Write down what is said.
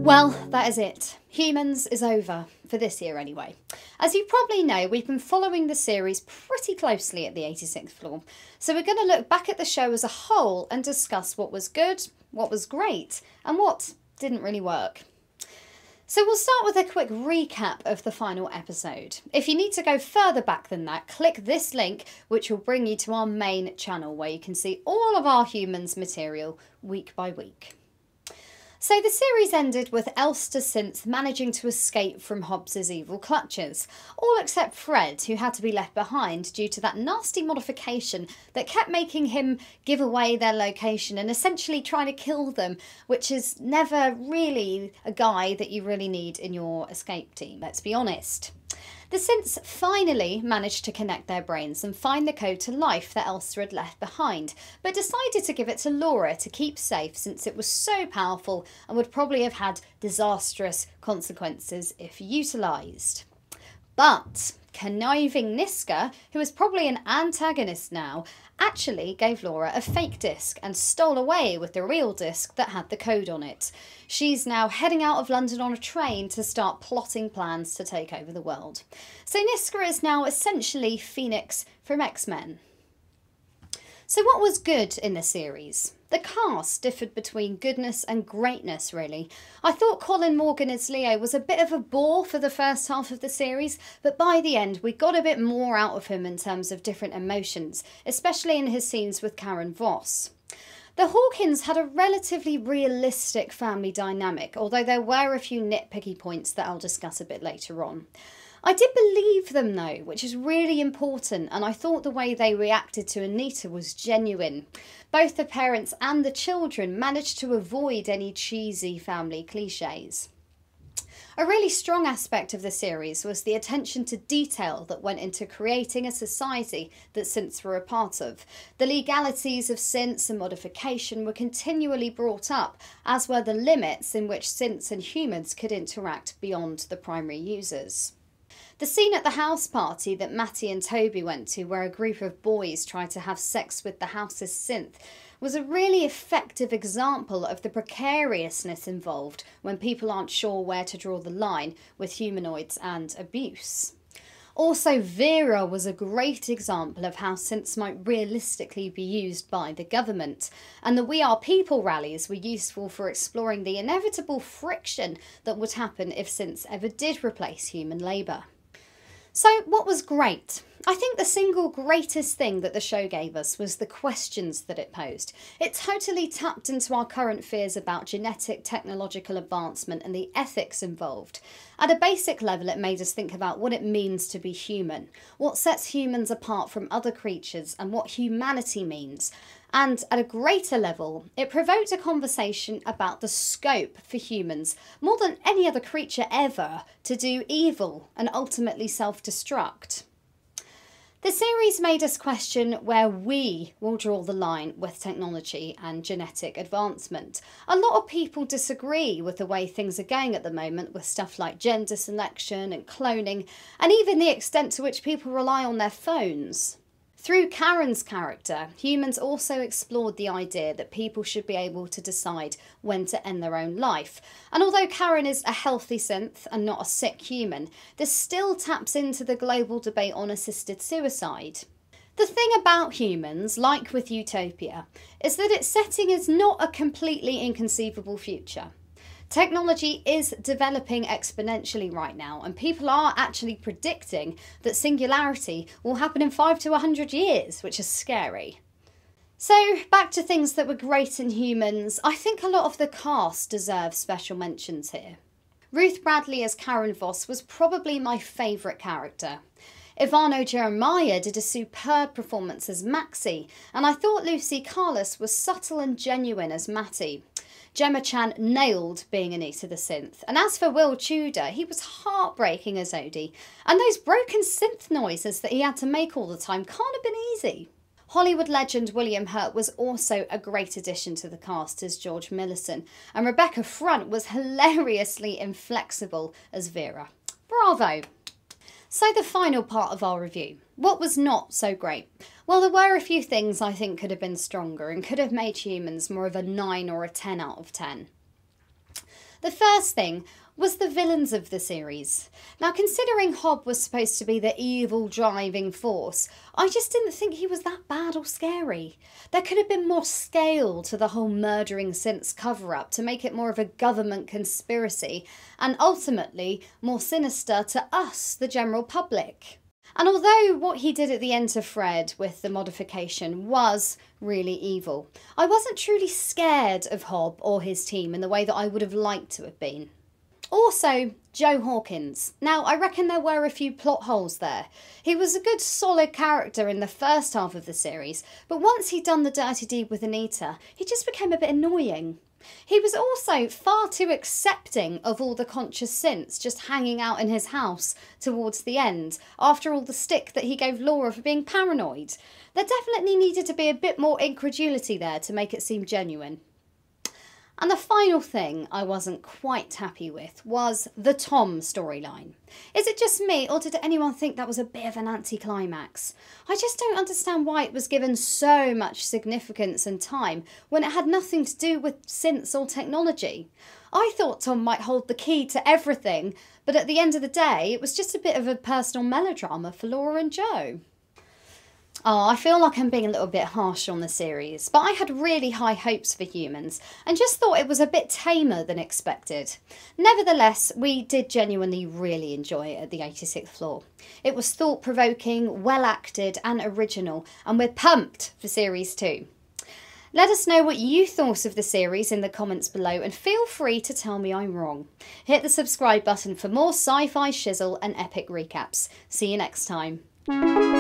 Well, that is it. Humans is over, for this year anyway. As you probably know, we've been following the series pretty closely at the 86th floor, so we're going to look back at the show as a whole and discuss what was good, what was great, and what didn't really work. So we'll start with a quick recap of the final episode. If you need to go further back than that, click this link, which will bring you to our main channel where you can see all of our Humans material week by week. So the series ended with Elster Synth managing to escape from Hobbs's evil clutches, all except Fred, who had to be left behind due to that nasty modification that kept making him give away their location and essentially trying to kill them, which is never really a guy that you really need in your escape team, let's be honest. The synths finally managed to connect their brains and find the code to life that Elster had left behind, but decided to give it to Laura to keep safe since it was so powerful and would probably have had disastrous consequences if utilised. But conniving Niska, who is probably an antagonist now, actually gave Laura a fake disc and stole away with the real disc that had the code on it. She's now heading out of London on a train to start plotting plans to take over the world. So Niska is now essentially Phoenix from X-Men. So what was good in the series? The cast differed between goodness and greatness, really. I thought Colin Morgan as Leo was a bit of a bore for the first half of the series, but by the end we got a bit more out of him in terms of different emotions, especially in his scenes with Karen Voss. The Hawkins had a relatively realistic family dynamic, although there were a few nitpicky points that I'll discuss a bit later on. I did believe them though, which is really important, and I thought the way they reacted to Anita was genuine. Both the parents and the children managed to avoid any cheesy family cliches. A really strong aspect of the series was the attention to detail that went into creating a society that synths were a part of. The legalities of synths and modification were continually brought up, as were the limits in which synths and humans could interact beyond the primary users. The scene at the house party that Matty and Toby went to, where a group of boys tried to have sex with the house's synth, was a really effective example of the precariousness involved when people aren't sure where to draw the line with humanoids and abuse. Also, Vera was a great example of how synths might realistically be used by the government, and the We Are People rallies were useful for exploring the inevitable friction that would happen if synths ever did replace human labour. So what was great? I think the single greatest thing that the show gave us was the questions that it posed. It totally tapped into our current fears about genetic technological advancement and the ethics involved. At a basic level, it made us think about what it means to be human, what sets humans apart from other creatures, and what humanity means. And at a greater level, it provoked a conversation about the scope for humans, more than any other creature ever, to do evil and ultimately self-destruct. The series made us question where we will draw the line with technology and genetic advancement. A lot of people disagree with the way things are going at the moment with stuff like gender selection and cloning, and even the extent to which people rely on their phones. Through Karen's character, humans also explored the idea that people should be able to decide when to end their own life. And although Karen is a healthy synth and not a sick human, this still taps into the global debate on assisted suicide. The thing about humans, like with Utopia, is that its setting is not a completely inconceivable future. Technology is developing exponentially right now, and people are actually predicting that singularity will happen in 5 to 100 years, which is scary. So, back to things that were great in Humans, I think a lot of the cast deserves special mentions here. Ruth Bradley as Karen Voss was probably my favourite character. Ivano Jeremiah did a superb performance as Maxie, and I thought Lucy Carlos was subtle and genuine as Matty. Gemma Chan nailed being Anita the Synth, and as for Will Tudor, he was heartbreaking as Odie, and those broken synth noises that he had to make all the time can't have been easy. Hollywood legend William Hurt was also a great addition to the cast as George Millison, and Rebecca Front was hilariously inflexible as Vera. Bravo! So the final part of our review. What was not so great? Well, there were a few things I think could have been stronger and could have made Humans more of a 9 or a 10 out of 10. The first thing was the villains of the series. Now, considering Hob was supposed to be the evil driving force, I just didn't think he was that bad or scary. There could have been more scale to the whole murdering synths cover-up to make it more of a government conspiracy and ultimately more sinister to us, the general public. And although what he did at the end to Fred with the modification was really evil, I wasn't truly scared of Hob or his team in the way that I would have liked to have been. Also, Joe Hawkins. Now, I reckon there were a few plot holes there. He was a good solid character in the first half of the series, but once he'd done the dirty deed with Anita, he just became a bit annoying. He was also far too accepting of all the conscious synths just hanging out in his house towards the end, after all the stick that he gave Laura for being paranoid. There definitely needed to be a bit more incredulity there to make it seem genuine. And the final thing I wasn't quite happy with was the Tom storyline. Is it just me, or did anyone think that was a bit of an anticlimax? I just don't understand why it was given so much significance and time when it had nothing to do with synths or technology. I thought Tom might hold the key to everything, but at the end of the day, it was just a bit of a personal melodrama for Laura and Joe. Oh, I feel like I'm being a little bit harsh on the series, but I had really high hopes for Humans and just thought it was a bit tamer than expected. Nevertheless, we did genuinely really enjoy it at the 86th floor. It was thought-provoking, well acted and original, and we're pumped for Series 2. Let us know what you thought of the series in the comments below and feel free to tell me I'm wrong. Hit the subscribe button for more sci-fi shizzle and epic recaps. See you next time.